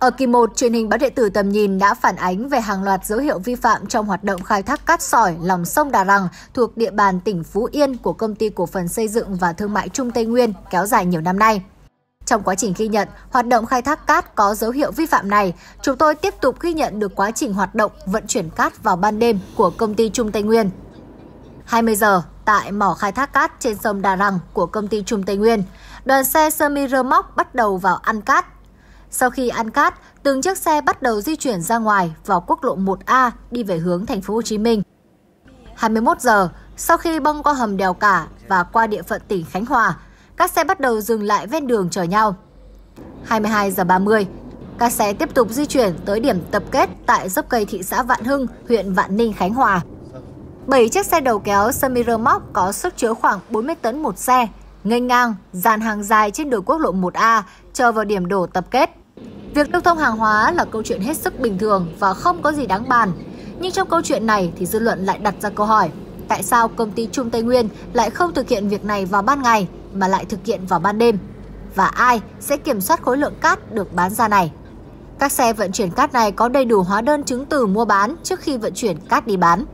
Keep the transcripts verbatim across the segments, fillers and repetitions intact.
Ở kỳ một, truyền hình báo điện tử Tầm Nhìn đã phản ánh về hàng loạt dấu hiệu vi phạm trong hoạt động khai thác cát sỏi lòng sông Đà Răng thuộc địa bàn tỉnh Phú Yên của Công ty Cổ phần Xây dựng và Thương mại Trung Tây Nguyên kéo dài nhiều năm nay. Trong quá trình ghi nhận hoạt động khai thác cát có dấu hiệu vi phạm này, chúng tôi tiếp tục ghi nhận được quá trình hoạt động vận chuyển cát vào ban đêm của Công ty Trung Tây Nguyên. hai mươi giờ, tại mỏ khai thác cát trên sông Đà Răng của Công ty Trung Tây Nguyên, đoàn xe semi rơ móc bắt đầu vào ăn cát. Sau khi ăn cát, từng chiếc xe bắt đầu di chuyển ra ngoài vào quốc lộ một A đi về hướng thành phố Hồ Chí Minh. hai mươi mốt giờ, sau khi băng qua hầm đèo Cả và qua địa phận tỉnh Khánh Hòa, các xe bắt đầu dừng lại ven đường chờ nhau. hai mươi hai giờ ba mươi, các xe tiếp tục di chuyển tới điểm tập kết tại dốc cây thị xã Vạn Hưng, huyện Vạn Ninh, Khánh Hòa. bảy chiếc xe đầu kéo semi rơ móc có sức chứa khoảng bốn mươi tấn một xe, nghênh ngang, dàn hàng dài trên đường quốc lộ một A chờ vào điểm đổ tập kết. Việc lưu thông hàng hóa là câu chuyện hết sức bình thường và không có gì đáng bàn. Nhưng trong câu chuyện này thì dư luận lại đặt ra câu hỏi, tại sao Công ty Trung Tây Nguyên lại không thực hiện việc này vào ban ngày mà lại thực hiện vào ban đêm? Và ai sẽ kiểm soát khối lượng cát được bán ra này? Các xe vận chuyển cát này có đầy đủ hóa đơn chứng từ mua bán trước khi vận chuyển cát đi bán.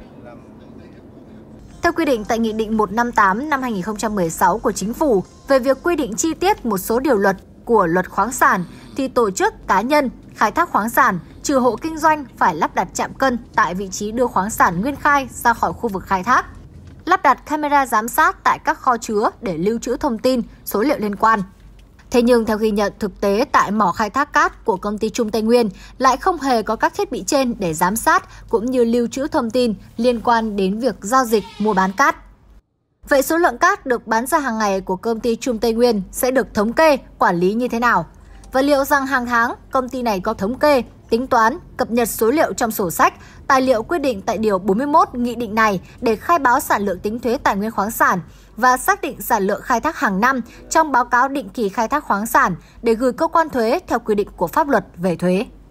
Theo quy định tại Nghị định một trăm năm mươi tám năm hai nghìn không trăm mười sáu của Chính phủ về việc quy định chi tiết một số điều luật của Luật khoáng sản, thì tổ chức, cá nhân khai thác khoáng sản trừ hộ kinh doanh phải lắp đặt trạm cân tại vị trí đưa khoáng sản nguyên khai ra khỏi khu vực khai thác, lắp đặt camera giám sát tại các kho chứa để lưu trữ thông tin, số liệu liên quan. Thế nhưng theo ghi nhận thực tế tại mỏ khai thác cát của Công ty Trung Tây Nguyên lại không hề có các thiết bị trên để giám sát cũng như lưu trữ thông tin liên quan đến việc giao dịch mua bán cát. Vậy số lượng cát được bán ra hàng ngày của Công ty Trung Tây Nguyên sẽ được thống kê, quản lý như thế nào? Và liệu rằng hàng tháng công ty này có thống kê, tính toán, cập nhật số liệu trong sổ sách, tài liệu quy định tại Điều bốn mươi mốt Nghị định này để khai báo sản lượng tính thuế tài nguyên khoáng sản và xác định sản lượng khai thác hàng năm trong báo cáo định kỳ khai thác khoáng sản để gửi cơ quan thuế theo quy định của pháp luật về thuế?